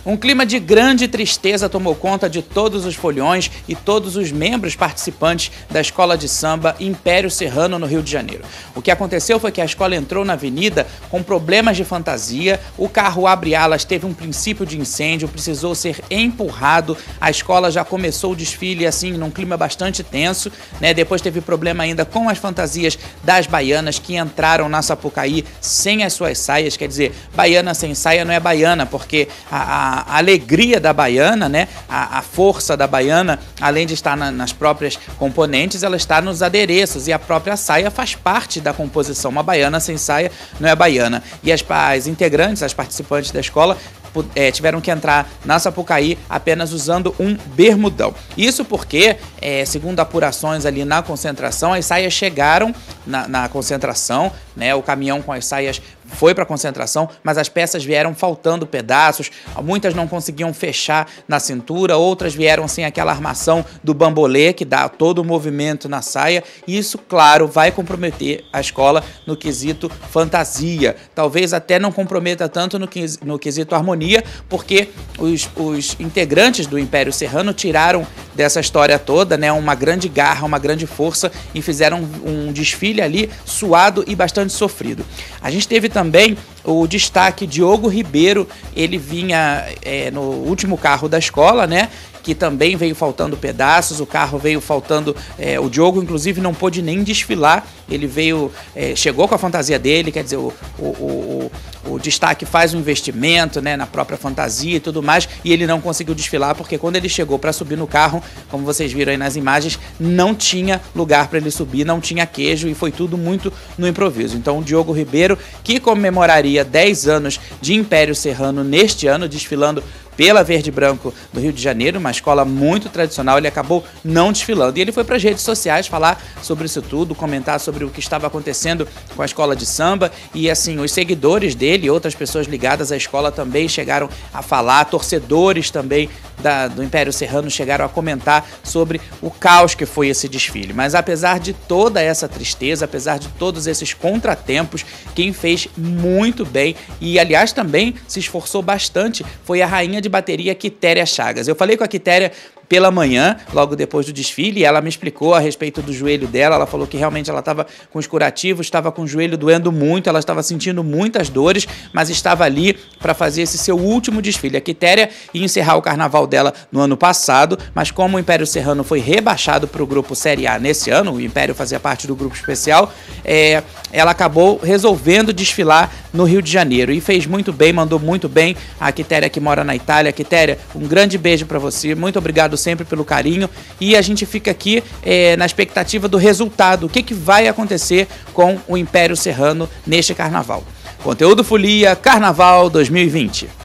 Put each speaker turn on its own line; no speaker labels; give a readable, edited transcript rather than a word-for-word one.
Um clima de grande tristeza tomou conta de todos os foliões e todos os membros participantes da escola de samba Império Serrano, no Rio de Janeiro. O que aconteceu foi que a escola entrou na avenida com problemas de fantasia, o carro abre-alas teve um princípio de incêndio, precisou ser empurrado, a escola já começou o desfile assim, num clima bastante tenso, né? Depois teve problema ainda com as fantasias das baianas que entraram na Sapucaí sem as suas saias, quer dizer, baiana sem saia não é baiana, porque a alegria da baiana, né, a força da baiana, além de estar nas próprias componentes, ela está nos adereços, e a própria saia faz parte da composição. Uma baiana sem saia não é baiana. E as integrantes, as participantes da escola, tiveram que entrar na Sapucaí apenas usando um bermudão. Isso porque, segundo apurações ali na concentração, as saias chegaram na concentração, né? O caminhão com as saias foi para a concentração, mas as peças vieram faltando pedaços, muitas não conseguiam fechar na cintura, outras vieram sem aquela armação do bambolê que dá todo o movimento na saia, e isso, claro, vai comprometer a escola no quesito fantasia. Talvez até não comprometa tanto no quesito harmonia, porque os integrantes do Império Serrano tiraram dessa história toda, né, uma grande garra, uma grande força, e fizeram um desfile ali suado e bastante sofrido. A gente teve também o destaque Diogo Ribeiro, ele vinha no último carro da escola, né? Que também veio faltando pedaços, o carro veio faltando, o Diogo inclusive não pôde nem desfilar, ele veio, chegou com a fantasia dele, quer dizer, o destaque faz um investimento, né, na própria fantasia e tudo mais, e ele não conseguiu desfilar porque quando ele chegou para subir no carro, como vocês viram aí nas imagens, não tinha lugar para ele subir, não tinha queijo, e foi tudo muito no improviso. Então o Diogo Ribeiro, que comemoraria 10 anos de Império Serrano neste ano, desfilando pela Verde e Branco do Rio de Janeiro, uma escola muito tradicional, ele acabou não desfilando. E ele foi para as redes sociais falar sobre isso tudo, comentar sobre o que estava acontecendo com a escola de samba, e assim, os seguidores dele e outras pessoas ligadas à escola também chegaram a falar, torcedores também do Império Serrano chegaram a comentar sobre o caos que foi esse desfile. Mas apesar de toda essa tristeza, apesar de todos esses contratempos, quem fez muito bem e, aliás, também se esforçou bastante foi a rainha de bateria Quitéria Chagas. Eu falei com a Quitéria pela manhã, logo depois do desfile, e ela me explicou a respeito do joelho dela. Ela falou que realmente ela estava com os curativos, estava com o joelho doendo muito, ela estava sentindo muitas dores, mas estava ali para fazer esse seu último desfile. A Quitéria ia encerrar o carnaval dela no ano passado, mas como o Império Serrano foi rebaixado para o grupo Série A nesse ano, o Império fazia parte do grupo especial, ela acabou resolvendo desfilar no Rio de Janeiro, e fez muito bem, mandou muito bem. A Quitéria, que mora na Itália. Quitéria, um grande beijo para você, muito obrigado sempre pelo carinho, e a gente fica aqui na expectativa do resultado, o que vai acontecer com o Império Serrano neste carnaval. Conteúdo Folia Carnaval 2020.